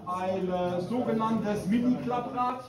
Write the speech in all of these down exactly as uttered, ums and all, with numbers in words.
ein äh, sogenanntes Mini-Klapprad.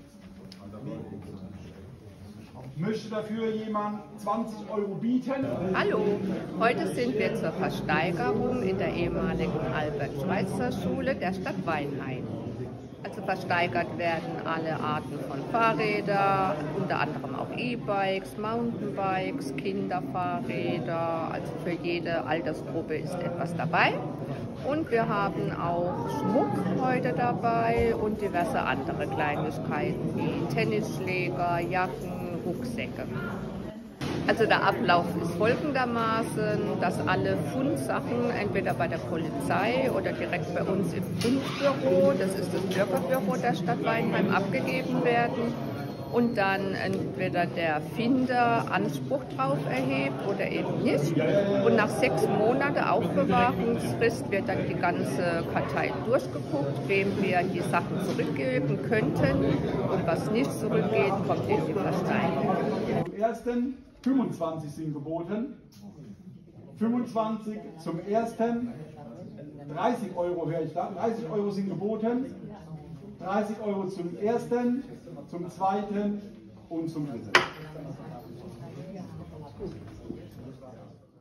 Möchte dafür jemand zwanzig Euro bieten? Hallo, heute sind wir zur Versteigerung in der ehemaligen Albert-Schweitzer-Schule der Stadt Weinheim. Also versteigert werden alle Arten von Fahrrädern, unter anderem auch E-Bikes, Mountainbikes, Kinderfahrräder, also für jede Altersgruppe ist etwas dabei. Und wir haben auch Schmuck heute dabei und diverse andere Kleinigkeiten wie Tennisschläger, Jacken, Rucksäcke. Also der Ablauf ist folgendermaßen, dass alle Fundsachen entweder bei der Polizei oder direkt bei uns im Fundbüro, das ist das Bürgerbüro der Stadt Weinheim, abgegeben werden und dann entweder der Finder Anspruch drauf erhebt oder eben nicht. Und nach sechs Monaten Aufbewahrungsfrist wird dann die ganze Kartei durchgeguckt, wem wir die Sachen zurückgeben könnten und was nicht zurückgeht, kommt in die Versteigerung. Zum ersten fünfundzwanzig sind geboten, fünfundzwanzig zum ersten, dreißig Euro höre ich da, dreißig Euro sind geboten, dreißig Euro zum ersten, zum zweiten und zum dritten.